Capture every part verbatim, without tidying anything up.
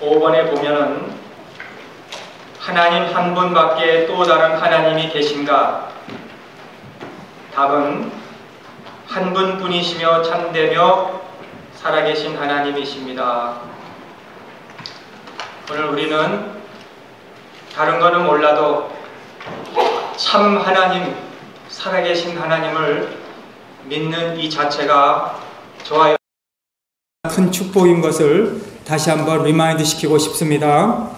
오 번에 보면은 하나님 한 분밖에 또 다른 하나님이 계신가? 답은 한 분뿐이시며 참되며 살아계신 하나님이십니다. 오늘 우리는 다른 거는 몰라도 참 하나님, 살아계신 하나님을 믿는 이 자체가 저와 큰 축복인 것을 다시 한번 리마인드 시키고 싶습니다.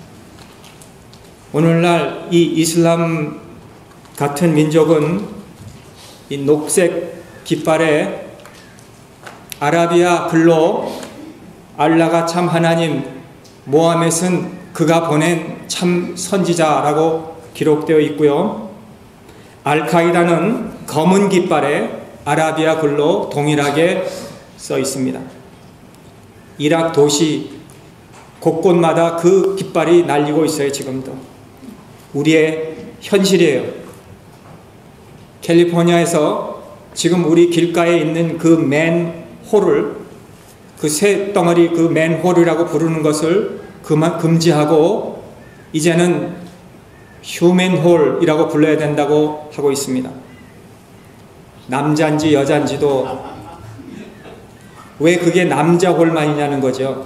오늘날 이 이슬람 같은 민족은 이 녹색 깃발에 아라비아 글로 알라가 참 하나님, 모하멧은 그가 보낸 참 선지자라고 기록되어 있고요. 알카이다는 검은 깃발에 아라비아 글로 동일하게 써 있습니다. 이락 도시 곳곳마다 그 깃발이 날리고 있어요. 지금도 우리의 현실이에요. 캘리포니아에서 지금 우리 길가에 있는 그 맨홀을, 그 새 덩어리 그 맨홀이라고 부르는 것을 그만 금지하고 이제는 휴맨홀이라고 불러야 된다고 하고 있습니다. 남자인지 여자인지도 왜 그게 남자 홀만이냐는 거죠.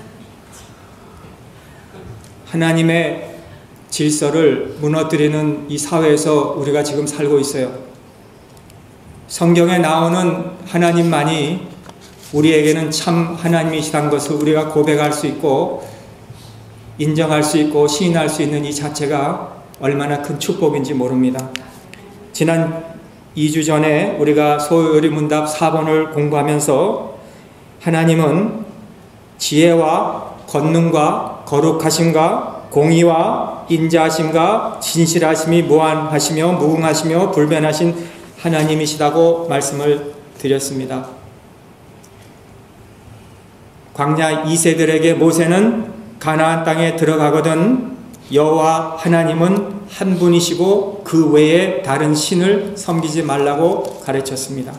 하나님의 질서를 무너뜨리는 이 사회에서 우리가 지금 살고 있어요. 성경에 나오는 하나님만이 우리에게는 참 하나님이시다는 것을 우리가 고백할 수 있고 인정할 수 있고 시인할 수 있는 이 자체가 얼마나 큰 축복인지 모릅니다. 지난 이 주 전에 우리가 소요리 문답 사 번을 공부하면서 하나님은 지혜와 권능과 거룩하심과 공의와 인자하심과 진실하심이 무한하시며 무궁하시며 불변하신 하나님이시다고 말씀을 드렸습니다. 광야 이 세들에게 모세는 가나안 땅에 들어가거든 여호와 하나님은 한 분이시고 그 외에 다른 신을 섬기지 말라고 가르쳤습니다.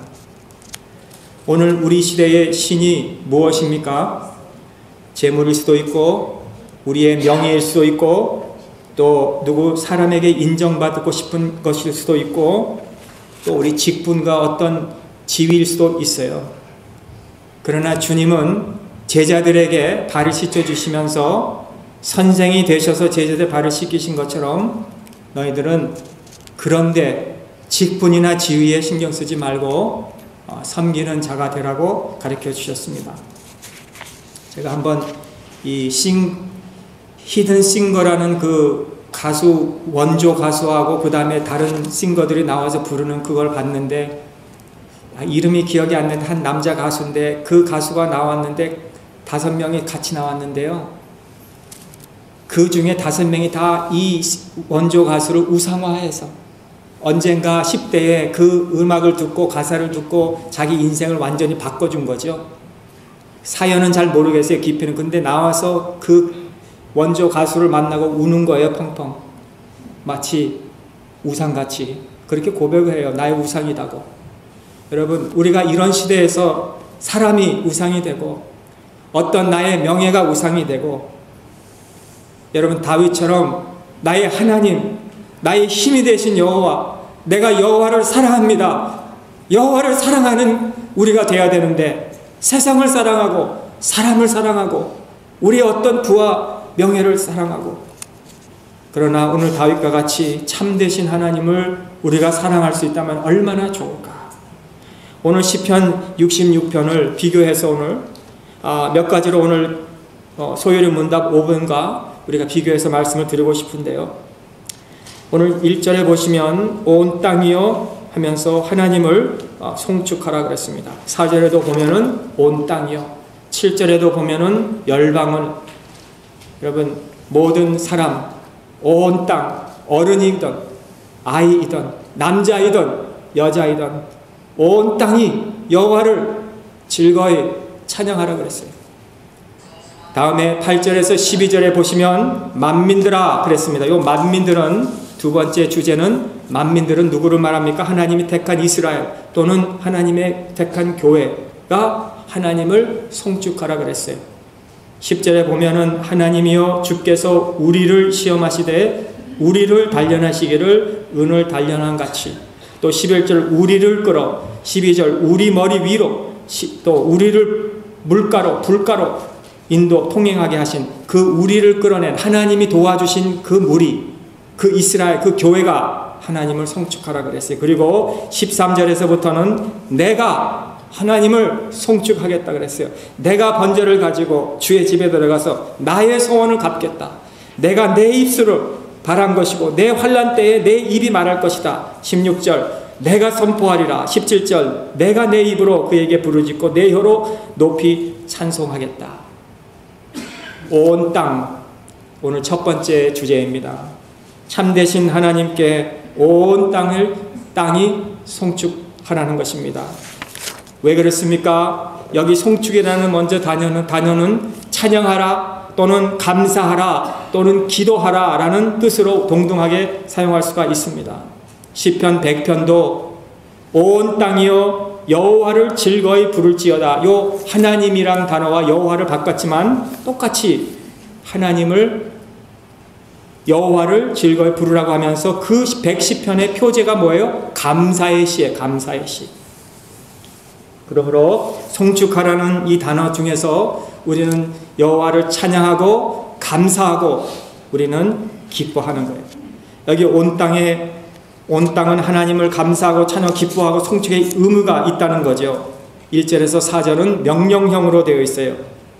오늘 우리 시대의 신이 무엇입니까? 재물일 수도 있고 우리의 명예일 수도 있고 또 누구 사람에게 인정받고 싶은 것일 수도 있고 또 우리 직분과 어떤 지위일 수도 있어요. 그러나 주님은 제자들에게 발을 씻겨주시면서 선생이 되셔서 제자들 발을 씻기신 것처럼 너희들은 그런데 직분이나 지위에 신경 쓰지 말고 섬기는 자가 되라고 가르쳐 주셨습니다. 제가 한번 이 싱, 히든 싱거라는 그 가수, 원조 가수하고 그 다음에 다른 싱거들이 나와서 부르는 그걸 봤는데 이름이 기억이 안 나는 한 남자 가수인데 그 가수가 나왔는데 다섯 명이 같이 나왔는데요. 그 중에 다섯 명이 다 이 원조 가수를 우상화해서 언젠가 십 대에 그 음악을 듣고 가사를 듣고 자기 인생을 완전히 바꿔준 거죠. 사연은 잘 모르겠어요. 깊이는. 근데 나와서 그 원조 가수를 만나고 우는 거예요. 펑펑. 마치 우상같이. 그렇게 고백을 해요. 나의 우상이다고. 여러분, 우리가 이런 시대에서 사람이 우상이 되고 어떤 나의 명예가 우상이 되고 여러분 다윗처럼 나의 하나님, 나의 힘이 되신 여호와, 내가 여호와를 사랑합니다. 여호와를 사랑하는 우리가 돼야 되는데 세상을 사랑하고 사람을 사랑하고 우리의 어떤 부와 명예를 사랑하고 그러나 오늘 다윗과 같이 참되신 하나님을 우리가 사랑할 수 있다면 얼마나 좋을까. 오늘 시편 육십육 편을 비교해서 오늘 몇 가지로 오늘 소요리 문답 오 번과 우리가 비교해서 말씀을 드리고 싶은데요. 오늘 일 절에 보시면 온 땅이여 하면서 하나님을 송축하라 그랬습니다. 사 절에도 보면은 온 땅이여, 칠 절에도 보면은 열방은, 여러분 모든 사람, 온 땅, 어른이든 아이이든 남자이든 여자이든 온 땅이 여호와를 즐거이 찬양하라 그랬어요. 다음에 팔 절에서 십이 절에 보시면 만민들아 그랬습니다. 이 만민들은 두 번째 주제는 만민들은 누구를 말합니까? 하나님이 택한 이스라엘 또는 하나님의 택한 교회가 하나님을 송축하라 그랬어요. 십 절에 보면은 하나님이여 주께서 우리를 시험하시되 우리를 단련하시기를 은을 단련한 같이, 또 십일 절 우리를 끌어, 십이 절 우리 머리 위로, 또 우리를 물가로 불가로 인도 통행하게 하신 그 우리를 끌어낸 하나님이 도와주신 그 무리, 그 이스라엘 그 교회가 하나님을 송축하라 그랬어요. 그리고 십삼 절에서부터는 내가 하나님을 송축하겠다 그랬어요. 내가 번제를 가지고 주의 집에 들어가서 나의 소원을 갚겠다. 내가 내 입술을 바란 것이고 내 환난 때에 내 입이 말할 것이다. 십육 절 내가 선포하리라. 십칠 절 내가 내 입으로 그에게 부르짖고 내 혀로 높이 찬송하겠다. 온 땅, 오늘 첫 번째 주제입니다. 참되신 하나님께 온 땅을 땅이 송축하라는 것입니다. 왜 그렇습니까? 여기 송축이라는 먼저 단어는, 단어는 찬양하라 또는 감사하라 또는 기도하라 라는 뜻으로 동등하게 사용할 수가 있습니다. 시편 백 편도 온 땅이여 여호와를 즐거이 부를지어다. 요 하나님이란 단어와 여호와를 바꿨지만 똑같이 하나님을 여호와를 즐거이 부르라고 하면서 그 백십 편의 표제가 뭐예요? 감사의 시에 감사의 시. 그러므로 송축하라는 이 단어 중에서 우리는 여호와를 찬양하고 감사하고 우리는 기뻐하는 거예요. 여기 온 땅에 온 땅은 하나님을 감사하고 찬양 기뻐하고 송축의 의무가 있다는 거죠. 일 절에서 사 절은 명령형으로 되어 있어요.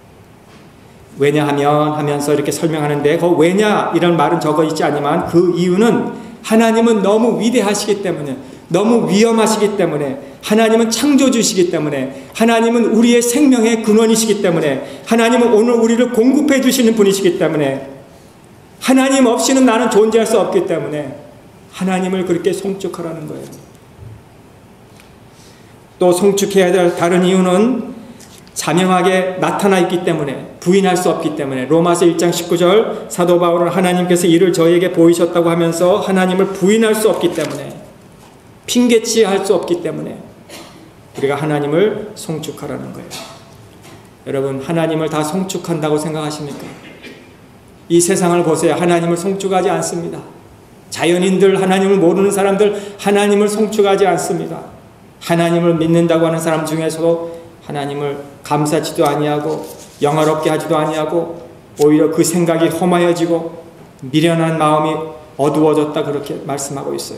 왜냐하면 하면서 이렇게 설명하는데 그 왜냐 이런 말은 적어 있지 않지만 그 이유는 하나님은 너무 위대하시기 때문에, 너무 위엄하시기 때문에, 하나님은 창조주시기 때문에, 하나님은 우리의 생명의 근원이시기 때문에, 하나님은 오늘 우리를 공급해 주시는 분이시기 때문에, 하나님 없이는 나는 존재할 수 없기 때문에 하나님을 그렇게 송축하라는 거예요. 또 송축해야 될 다른 이유는 자명하게 나타나 있기 때문에, 부인할 수 없기 때문에. 로마서 일 장 십구 절 사도 바울은 하나님께서 이를 저에게 보이셨다고 하면서 하나님을 부인할 수 없기 때문에, 핑계치 할 수 없기 때문에 우리가 하나님을 송축하라는 거예요. 여러분, 하나님을 다 송축한다고 생각하십니까? 이 세상을 보세요. 하나님을 송축하지 않습니다. 자연인들, 하나님을 모르는 사람들 하나님을 송축하지 않습니다. 하나님을 믿는다고 하는 사람 중에서도 하나님을 감사치도 아니하고 영화롭게 하지도 아니하고 오히려 그 생각이 험하여지고 미련한 마음이 어두워졌다 그렇게 말씀하고 있어요.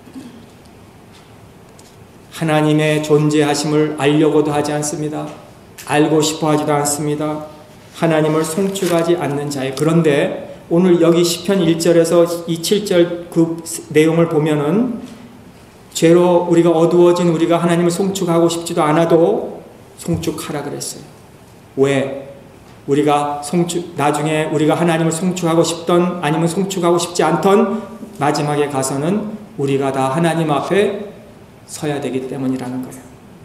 하나님의 존재하심을 알려고도 하지 않습니다. 알고 싶어 하지도 않습니다. 하나님을 송축하지 않는 자예요. 그런데 오늘 여기 시편 일 절에서 이 칠 절 그 내용을 보면은 죄로 우리가 어두워진 우리가 하나님을 송축하고 싶지도 않아도 송축하라 그랬어요. 왜? 우리가 송축, 나중에 우리가 하나님을 송축하고 싶던 아니면 송축하고 싶지 않던 마지막에 가서는 우리가 다 하나님 앞에 서야 되기 때문이라는 거예요.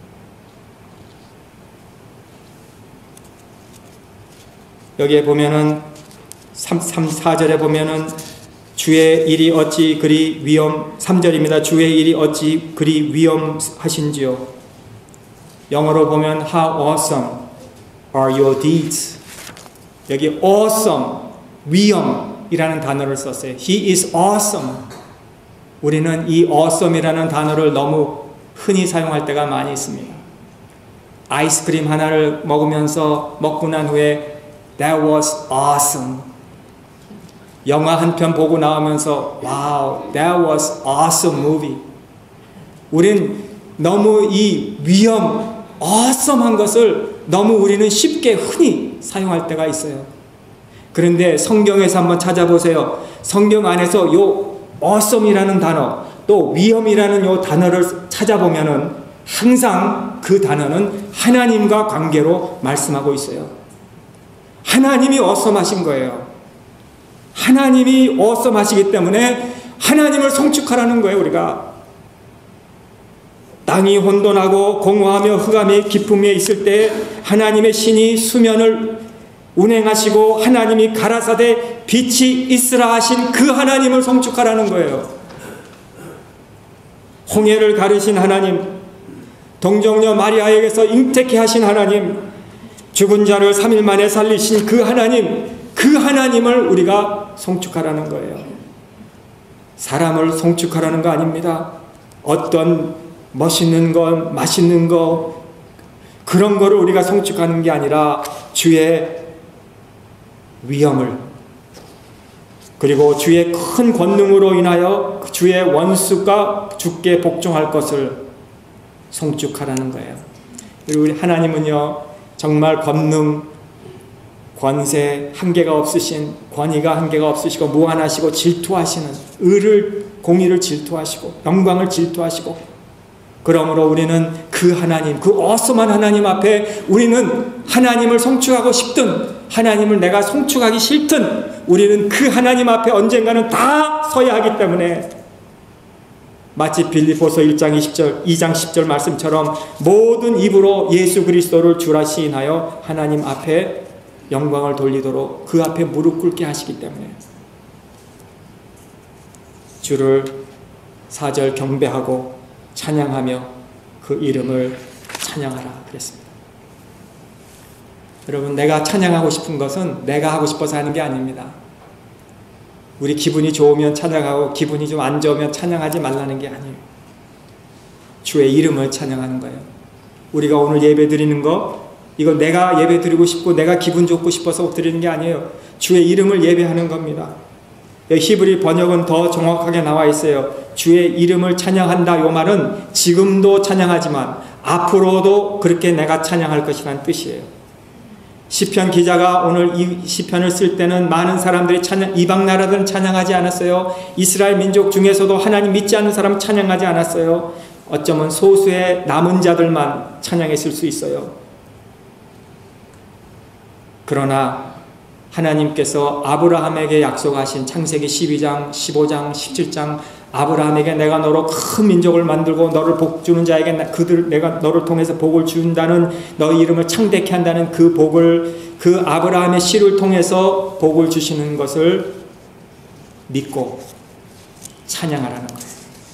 여기에 보면은 삼, 사 절에 보면은 주의 일이 어찌 그리 위엄, 삼 절입니다. 주의 일이 어찌 그리 위엄하신지요. 영어로 보면 How awesome are your deeds. 여기 awesome, 위엄이라는 단어를 썼어요. He is awesome. 우리는 이 awesome이라는 단어를 너무 흔히 사용할 때가 많이 있습니다. 아이스크림 하나를 먹으면서 먹고 난 후에 That was awesome. 영화 한 편 보고 나오면서 Wow, that was awesome movie. 우린 너무 이 위엄, awesome한 것을 너무 우리는 쉽게 흔히 사용할 때가 있어요. 그런데 성경에서 한번 찾아보세요. 성경 안에서 요 awesome이라는 단어, 또 위엄이라는 요 단어를 찾아보면은 항상 그 단어는 하나님과 관계로 말씀하고 있어요. 하나님이 awesome하신 거예요. 하나님이 awesome하시기 때문에 하나님을 송축하라는 거예요. 우리가 땅이 혼돈하고 공허하며 흑암의 깊음에 있을 때 하나님의 신이 수면을 운행하시고 하나님이 가라사대 빛이 있으라 하신 그 하나님을 송축하라는 거예요. 홍해를 가르신 하나님, 동정녀 마리아에게서 잉태케 하신 하나님, 죽은 자를 삼 일 만에 살리신 그 하나님, 그 하나님을 우리가 송축하라는 거예요. 사람을 송축하라는 거 아닙니다. 어떤 멋있는 것, 맛있는 것, 그런 거를 우리가 송축하는 게 아니라 주의 위엄을, 그리고 주의 큰 권능으로 인하여 주의 원수가 죽게 복종할 것을 송축하라는 거예요. 그리고 우리 하나님은요, 정말 권능, 권세 한계가 없으신, 권위가 한계가 없으시고 무한하시고 질투하시는, 의를, 공의를 질투하시고 영광을 질투하시고, 그러므로 우리는 그 하나님, 그 어썸한 하나님 앞에 우리는 하나님을 송축하고 싶든 하나님을 내가 송축하기 싫든 우리는 그 하나님 앞에 언젠가는 다 서야 하기 때문에, 마치 빌립보서 일 장 이십 절, 이 장 십 절 말씀처럼 모든 입으로 예수 그리스도를 주라 시인하여 하나님 앞에 영광을 돌리도록 그 앞에 무릎 꿇게 하시기 때문에 주를 사 절 경배하고 찬양하며 그 이름을 찬양하라 그랬습니다. 여러분, 내가 찬양하고 싶은 것은 내가 하고 싶어서 하는 게 아닙니다. 우리 기분이 좋으면 찬양하고 기분이 좀 안 좋으면 찬양하지 말라는 게 아니에요. 주의 이름을 찬양하는 거예요. 우리가 오늘 예배 드리는 거, 이거 내가 예배 드리고 싶고 내가 기분 좋고 싶어서 드리는 게 아니에요. 주의 이름을 예배하는 겁니다. 히브리 번역은 더 정확하게 나와 있어요. 주의 이름을 찬양한다, 이 말은 지금도 찬양하지만 앞으로도 그렇게 내가 찬양할 것이라는 뜻이에요. 시편 기자가 오늘 이 시편을 쓸 때는 많은 사람들이 찬양, 이방 나라들은 찬양하지 않았어요. 이스라엘 민족 중에서도 하나님 믿지 않는 사람은 찬양하지 않았어요. 어쩌면 소수의 남은 자들만 찬양했을 수 있어요. 그러나 하나님께서 아브라함에게 약속하신 창세기 십이 장, 십오 장, 십칠 장, 아브라함에게 내가 너로 큰 민족을 만들고 너를 복 주는 자에게 그들 내가 너를 통해서 복을 준다는, 너희 이름을 창대케 한다는 그 복을, 그 아브라함의 씨를 통해서 복을 주시는 것을 믿고 찬양하라는 거예요.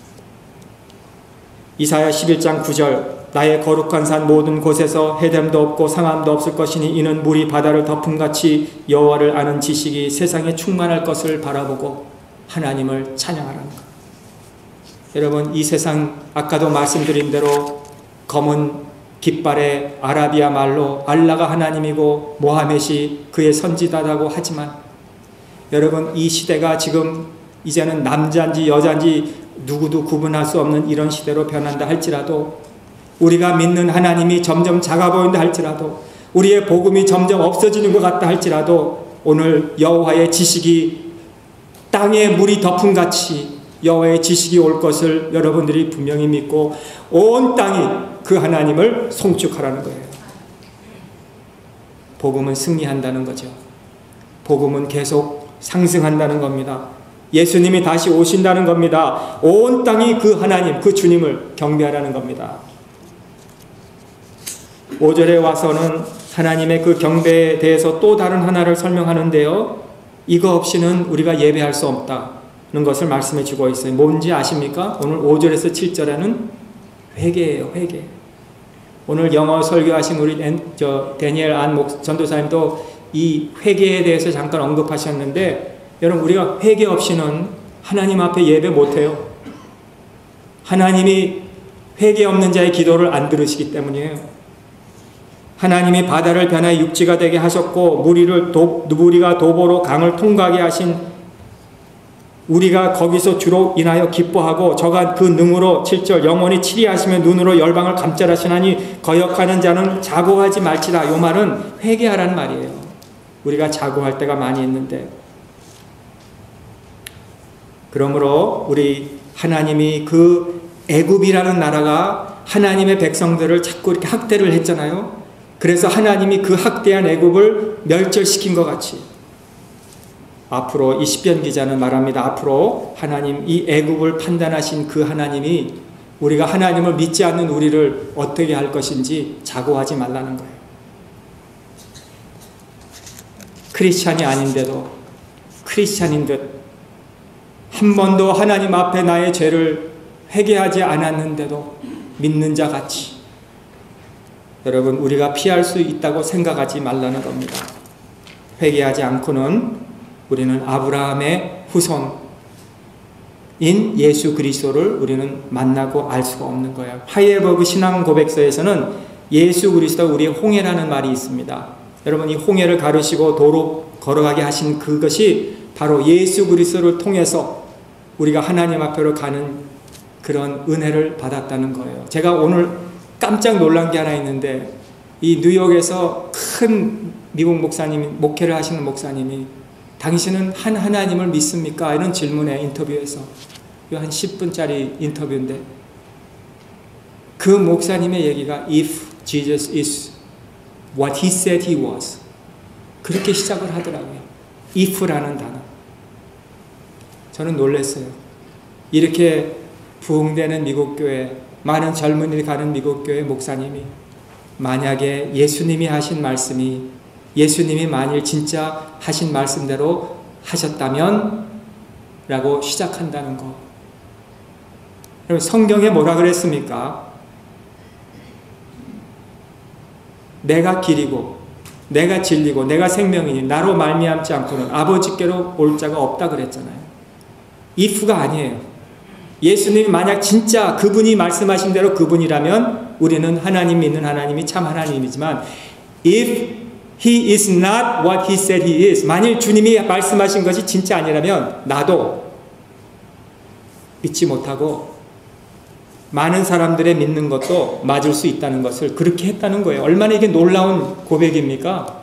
이사야 십일 장 구 절, 나의 거룩한 산 모든 곳에서 해됨도 없고 상함도 없을 것이니 이는 물이 바다를 덮음같이 여호와를 아는 지식이 세상에 충만할 것을 바라보고 하나님을 찬양하라는 것. 여러분, 이 세상 아까도 말씀드린 대로 검은 깃발의 아라비아 말로 알라가 하나님이고 모하멧이 그의 선지자라고 하지만, 여러분, 이 시대가 지금 이제는 남자인지 여자인지 누구도 구분할 수 없는 이런 시대로 변한다 할지라도, 우리가 믿는 하나님이 점점 작아 보인다 할지라도, 우리의 복음이 점점 없어지는 것 같다 할지라도, 오늘 여호와의 지식이 땅에 물이 덮음같이 여호와의 지식이 올 것을 여러분들이 분명히 믿고 온 땅이 그 하나님을 송축하라는 거예요. 복음은 승리한다는 거죠. 복음은 계속 상승한다는 겁니다. 예수님이 다시 오신다는 겁니다. 온 땅이 그 하나님, 그 주님을 경배하라는 겁니다. 오 절에 와서는 하나님의 그 경배에 대해서 또 다른 하나를 설명하는데요, 이거 없이는 우리가 예배할 수 없다는 것을 말씀해 주고 있어요. 뭔지 아십니까? 오늘 오 절에서 칠 절에는 회개예요. 회개. 오늘 영어 설교하신 우리 저 데니엘 안 목 전도사님도 이 회개에 대해서 잠깐 언급하셨는데, 여러분, 우리가 회개 없이는 하나님 앞에 예배 못해요. 하나님이 회개 없는 자의 기도를 안 들으시기 때문이에요. 하나님이 바다를 변화의 육지가 되게 하셨고 무리를 도, 무리가 도보로 강을 통과하게 하신, 우리가 거기서 주로 인하여 기뻐하고 저가 그 능으로 칠 절 영원히 치리하시며 눈으로 열방을 감찰하시나니 거역하는 자는 자고하지 말지라. 이 말은 회개하라는 말이에요. 우리가 자고할 때가 많이 있는데, 그러므로 우리 하나님이 그 애굽이라는 나라가 하나님의 백성들을 자꾸 이렇게 학대를 했잖아요. 그래서 하나님이 그 학대한 애굽을 멸절시킨 것 같이 앞으로 이 시편 기자는 말합니다. 앞으로 하나님, 이 애굽을 판단하신 그 하나님이 우리가 하나님을 믿지 않는 우리를 어떻게 할 것인지 자고하지 말라는 거예요. 크리스찬이 아닌데도 크리스찬인 듯, 한 번도 하나님 앞에 나의 죄를 회개하지 않았는데도 믿는 자 같이, 여러분, 우리가 피할 수 있다고 생각하지 말라는 겁니다. 회개하지 않고는 우리는 아브라함의 후손인 예수 그리스도를 우리는 만나고 알 수가 없는 거예요. 하이엘버그 신앙 고백서에서는 예수 그리스도 우리의 홍해라는 말이 있습니다. 여러분, 이 홍해를 가르시고 도로 걸어가게 하신 그것이 바로 예수 그리스도를 통해서 우리가 하나님 앞으로 가는 그런 은혜를 받았다는 거예요. 제가 오늘 깜짝 놀란 게 하나 있는데, 이 뉴욕에서 큰 미국 목사님이, 목회를 하시는 목사님이 당신은 한 하나님을 믿습니까? 이런 질문에 인터뷰에서, 이거 한 십 분짜리 인터뷰인데, 그 목사님의 얘기가 If Jesus is what he said he was, 그렇게 시작을 하더라고요. if라는 단어. 저는 놀랐어요. 이렇게 부흥되는 미국교회, 많은 젊은이들이 가는 미국교회 목사님이 만약에 예수님이 하신 말씀이, 예수님이 만일 진짜 하신 말씀대로 하셨다면 라고 시작한다는 거. 여러분, 성경에 뭐라 그랬습니까? 내가 길이고 내가 진리고 내가 생명이니 나로 말미암지 않고는 아버지께로 올 자가 없다 그랬잖아요. if가 아니에요. 예수님이 만약 진짜 그분이 말씀하신 대로 그분이라면 우리는 하나님 믿는 하나님이 참 하나님이지만, if he is not what he said he is, 만일 주님이 말씀하신 것이 진짜 아니라면 나도 믿지 못하고 많은 사람들의 믿는 것도 맞을 수 있다는 것을 그렇게 했다는 거예요. 얼마나 이게 놀라운 고백입니까?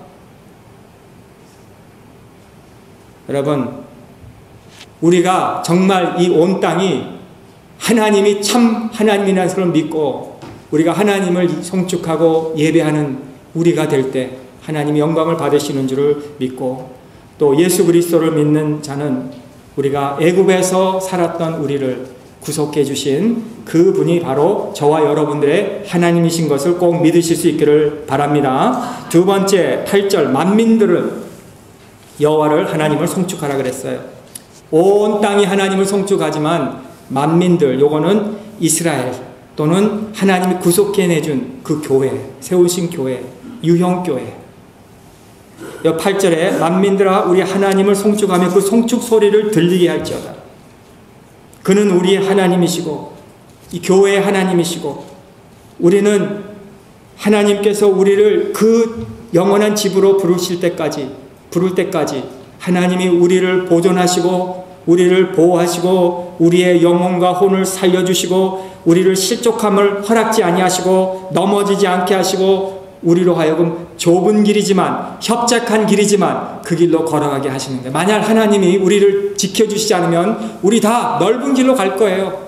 여러분, 우리가 정말 이 온 땅이 하나님이 참 하나님이라는 것을 믿고 우리가 하나님을 송축하고 예배하는 우리가 될 때 하나님이 영광을 받으시는 줄을 믿고, 또 예수 그리스도를 믿는 자는 우리가 애굽에서 살았던 우리를 구속해 주신 그분이 바로 저와 여러분들의 하나님이신 것을 꼭 믿으실 수 있기를 바랍니다. 두 번째, 팔 절, 만민들은 여호와를 하나님을 송축하라 그랬어요. 온 땅이 하나님을 송축하지만 만민들, 요거는 이스라엘 또는 하나님이 구속해 내준 그 교회, 세우신 교회, 유형교회. 팔 절에 만민들아 우리 하나님을 송축하며 그 송축 소리를 들리게 할지어다. 그는 우리의 하나님이시고 이 교회의 하나님이시고, 우리는 하나님께서 우리를 그 영원한 집으로 부르실 때까지, 부를 때까지 하나님이 우리를 보존하시고 우리를 보호하시고 우리의 영혼과 혼을 살려주시고 우리를 실족함을 허락지 아니하시고 넘어지지 않게 하시고 우리로 하여금 좁은 길이지만, 협착한 길이지만 그 길로 걸어가게 하시는데, 만약 하나님이 우리를 지켜주시지 않으면 우리 다 넓은 길로 갈 거예요.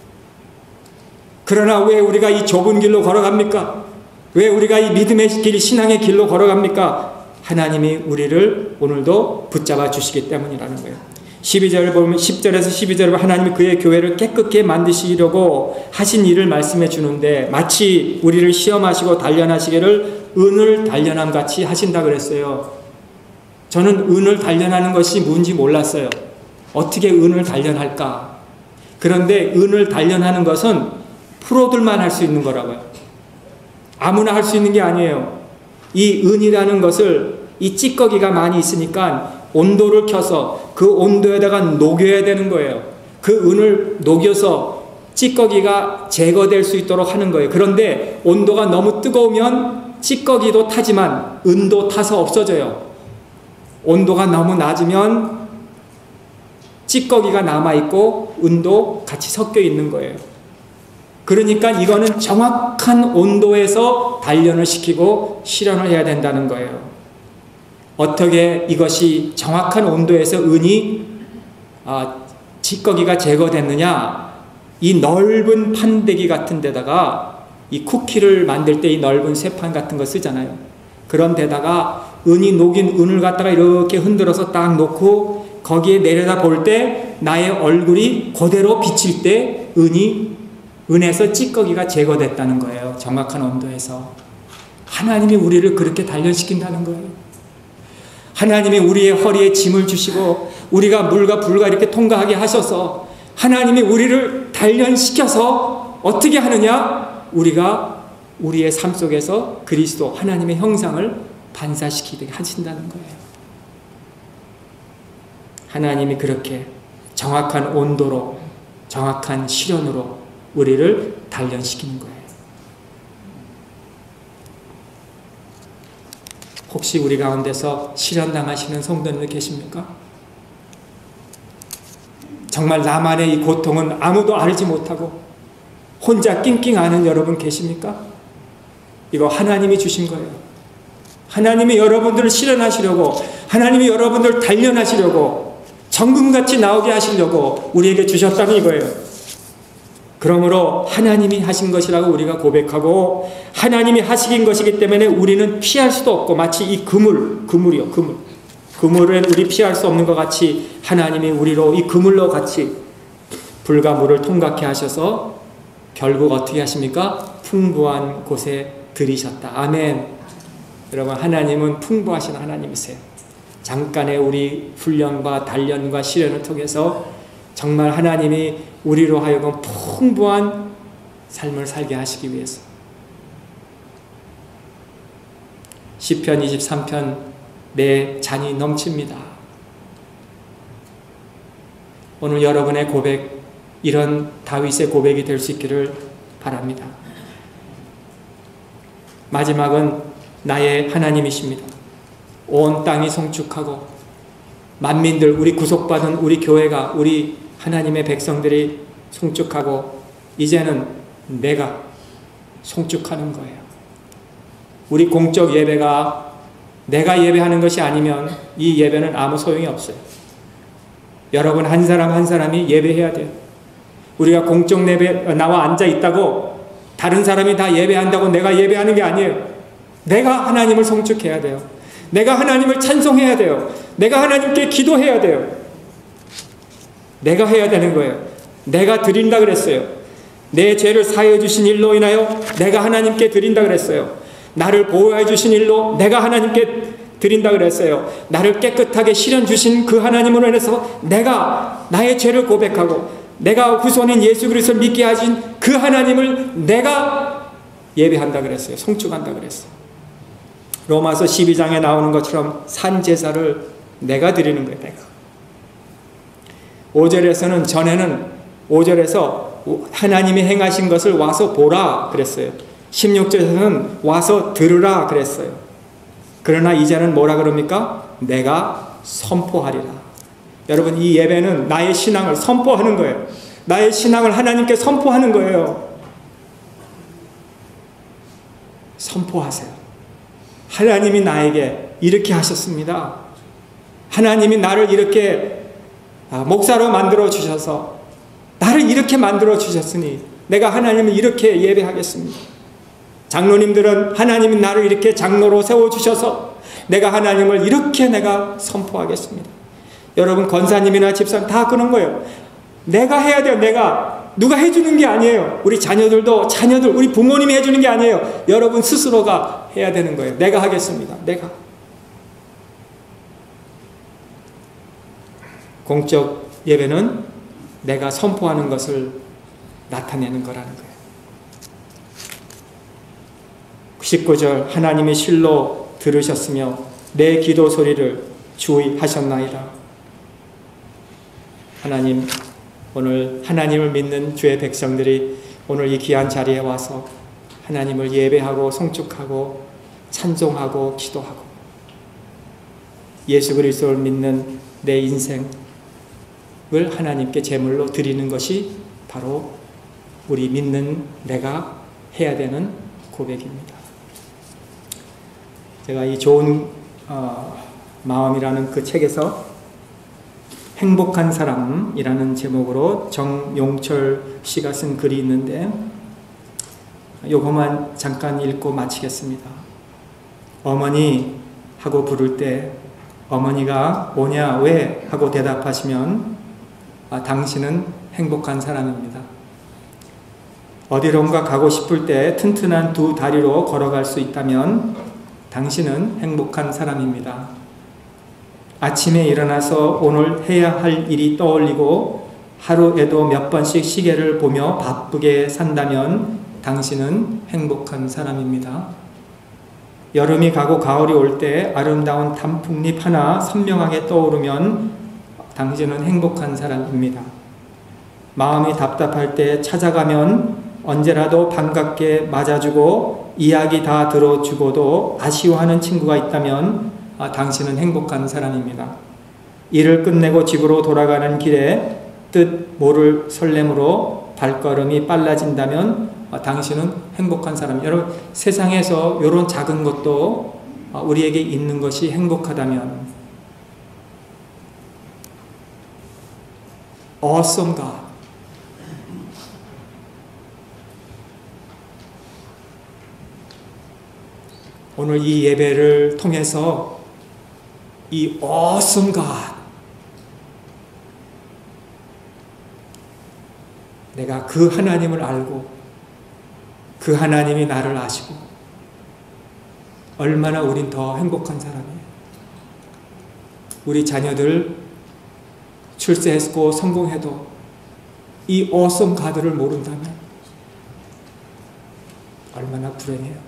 그러나 왜 우리가 이 좁은 길로 걸어갑니까? 왜 우리가 이 믿음의 길, 신앙의 길로 걸어갑니까? 하나님이 우리를 오늘도 붙잡아 주시기 때문이라는 거예요. 십이 절을 보면, 십 절에서 십이 절을 보면 하나님이 그의 교회를 깨끗게 만드시려고 하신 일을 말씀해 주는데, 마치 우리를 시험하시고 단련하시기를 은을 단련함 같이 하신다 그랬어요. 저는 은을 단련하는 것이 뭔지 몰랐어요. 어떻게 은을 단련할까? 그런데 은을 단련하는 것은 프로들만 할 수 있는 거라고요. 아무나 할 수 있는 게 아니에요. 이 은이라는 것을, 이 찌꺼기가 많이 있으니까 온도를 켜서 그 온도에다가 녹여야 되는 거예요. 그 은을 녹여서 찌꺼기가 제거될 수 있도록 하는 거예요. 그런데 온도가 너무 뜨거우면 찌꺼기도 타지만 은도 타서 없어져요. 온도가 너무 낮으면 찌꺼기가 남아있고 은도 같이 섞여 있는 거예요. 그러니까 이거는 정확한 온도에서 단련을 시키고 실현을 해야 된다는 거예요. 어떻게 이것이 정확한 온도에서 은이 아, 찌꺼기가 제거됐느냐? 이 넓은 판대기 같은 데다가 이 쿠키를 만들 때 이 넓은 쇠판 같은 거 쓰잖아요. 그런 데다가 은이 녹인 은을 갖다가 이렇게 흔들어서 딱 놓고 거기에 내려다 볼 때 나의 얼굴이 그대로 비칠 때 은이, 은에서 찌꺼기가 제거됐다는 거예요. 정확한 온도에서. 하나님이 우리를 그렇게 단련시킨다는 거예요. 하나님이 우리의 허리에 짐을 주시고 우리가 물과 불과 이렇게 통과하게 하셔서 하나님이 우리를 단련시켜서 어떻게 하느냐? 우리가 우리의 삶 속에서 그리스도 하나님의 형상을 반사시키게 하신다는 거예요. 하나님이 그렇게 정확한 온도로 정확한 시련으로 우리를 단련시키는 거예요. 혹시 우리 가운데서 시련당하시는 성도님들 계십니까? 정말 나만의 이 고통은 아무도 알지 못하고 혼자 낑낑 앓는 여러분 계십니까? 이거 하나님이 주신 거예요. 하나님이 여러분들을 실현하시려고, 하나님이 여러분들을 단련하시려고, 정금같이 나오게 하시려고 우리에게 주셨다는 이거예요. 그러므로 하나님이 하신 것이라고 우리가 고백하고, 하나님이 하신 것이기 때문에 우리는 피할 수도 없고, 마치 이 그물, 그물이요, 그물. 그물은 우리 피할 수 없는 것 같이 하나님이 우리로 이 그물로 같이 불과 물을 통과케 하셔서 결국 어떻게 하십니까? 풍부한 곳에 들이셨다. 아멘. 여러분, 하나님은 풍부하신 하나님이세요. 잠깐의 우리 훈련과 단련과 시련을 통해서 정말 하나님이 우리로 하여금 풍부한 삶을 살게 하시기 위해서. 시편 이십삼 편 내 잔이 넘칩니다. 오늘 여러분의 고백, 이런 다윗의 고백이 될 수 있기를 바랍니다. 마지막은 나의 하나님이십니다. 온 땅이 송축하고 만민들, 우리 구속받은 우리 교회가, 우리 하나님의 백성들이 송축하고 이제는 내가 송축하는 거예요. 우리 공적 예배가 내가 예배하는 것이 아니면 이 예배는 아무 소용이 없어요. 여러분 한 사람 한 사람이 예배해야 돼요. 우리가 공적 예배 나와 앉아 있다고 다른 사람이 다 예배한다고 내가 예배하는 게 아니에요. 내가 하나님을 송축해야 돼요. 내가 하나님을 찬송해야 돼요. 내가 하나님께 기도해야 돼요. 내가 해야 되는 거예요. 내가 드린다 그랬어요. 내 죄를 사하여 주신 일로 인하여 내가 하나님께 드린다 그랬어요. 나를 보호해 주신 일로 내가 하나님께 드린다 그랬어요. 나를 깨끗하게 실현 주신 그 하나님으로 인해서 내가 나의 죄를 고백하고 내가 후손인 예수 그리스도를 믿게 하신 그 하나님을 내가 예배한다 그랬어요. 송축한다 그랬어요. 로마서 십이 장에 나오는 것처럼 산제사를 내가 드리는 거예요. 내가. 오 절에서는 전에는 오 절에서 하나님이 행하신 것을 와서 보라 그랬어요. 십육 절에서는 와서 들으라 그랬어요. 그러나 이제는 뭐라 그럽니까? 내가 선포하리라. 여러분, 이 예배는 나의 신앙을 선포하는 거예요. 나의 신앙을 하나님께 선포하는 거예요. 선포하세요. 하나님이 나에게 이렇게 하셨습니다. 하나님이 나를 이렇게 목사로 만들어 주셔서 나를 이렇게 만들어 주셨으니 내가 하나님을 이렇게 예배하겠습니다. 장로님들은 하나님이 나를 이렇게 장로로 세워주셔서 내가 하나님을 이렇게 내가 선포하겠습니다. 여러분 권사님이나 집사님 다 그런 거예요. 내가 해야 돼요. 내가. 누가 해주는 게 아니에요. 우리 자녀들도 자녀들 우리 부모님이 해주는 게 아니에요. 여러분 스스로가 해야 되는 거예요. 내가 하겠습니다. 내가. 공적 예배는 내가 선포하는 것을 나타내는 거라는 거예요. 십구 절 하나님의 실로 들으셨으며 내 기도 소리를 주의하셨나이다. 하나님, 오늘 하나님을 믿는 주의 백성들이 오늘 이 귀한 자리에 와서 하나님을 예배하고 송축하고 찬송하고 기도하고 예수 그리스도를 믿는 내 인생을 하나님께 제물로 드리는 것이 바로 우리 믿는 내가 해야 되는 고백입니다. 제가 이 좋은 어, 마음이라는 그 책에서 행복한 사람이라는 제목으로 정용철 씨가 쓴 글이 있는데 요거만 잠깐 읽고 마치겠습니다. 어머니 하고 부를 때 어머니가 뭐냐 왜 하고 대답하시면 아, 당신은 행복한 사람입니다. 어디론가 가고 싶을 때 튼튼한 두 다리로 걸어갈 수 있다면 당신은 행복한 사람입니다. 아침에 일어나서 오늘 해야 할 일이 떠올리고 하루에도 몇 번씩 시계를 보며 바쁘게 산다면 당신은 행복한 사람입니다. 여름이 가고 가을이 올 때 아름다운 단풍잎 하나 선명하게 떠오르면 당신은 행복한 사람입니다. 마음이 답답할 때 찾아가면 언제라도 반갑게 맞아주고 이야기 다 들어주고도 아쉬워하는 친구가 있다면 아, 당신은 행복한 사람입니다. 일을 끝내고 집으로 돌아가는 길에 뜻 모를 설렘으로 발걸음이 빨라진다면 아, 당신은 행복한 사람. 여러분, 세상에서 이런 작은 것도 아, 우리에게 있는 것이 행복하다면 awesome God. 오늘 이 예배를 통해서 이 awesome God, 내가 그 하나님을 알고 그 하나님이 나를 아시고 얼마나 우린 더 행복한 사람이에요. 우리 자녀들 출세했고 성공해도 이 awesome God를 모른다면 얼마나 불행해요.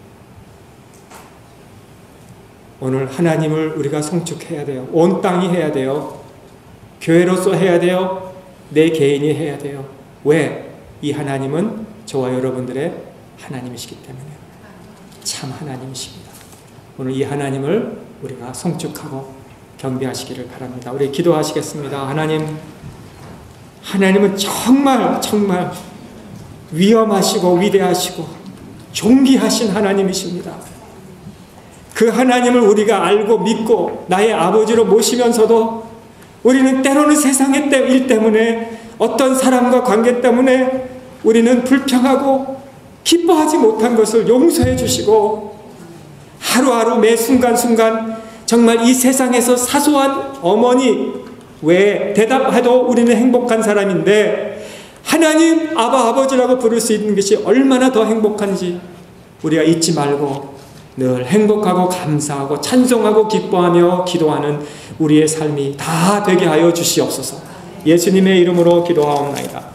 오늘 하나님을 우리가 송축해야 돼요. 온 땅이 해야 돼요. 교회로서 해야 돼요. 내 개인이 해야 돼요. 왜? 이 하나님은 저와 여러분들의 하나님이시기 때문에 참 하나님이십니다. 오늘 이 하나님을 우리가 송축하고 경배하시기를 바랍니다. 우리 기도하시겠습니다. 하나님, 하나님은 정말 정말 위엄하시고 위대하시고 존귀하신 하나님이십니다. 그 하나님을 우리가 알고 믿고 나의 아버지로 모시면서도 우리는 때로는 세상의 일 때문에 어떤 사람과 관계 때문에 우리는 불평하고 기뻐하지 못한 것을 용서해 주시고 하루하루 매 순간순간 정말 이 세상에서 사소한 어머니 왜 대답해도 우리는 행복한 사람인데 하나님 아바 아버지라고 부를 수 있는 것이 얼마나 더 행복한지 우리가 잊지 말고 늘 행복하고 감사하고 찬송하고 기뻐하며 기도하는 우리의 삶이 다 되게 하여 주시옵소서. 예수님의 이름으로 기도하옵나이다.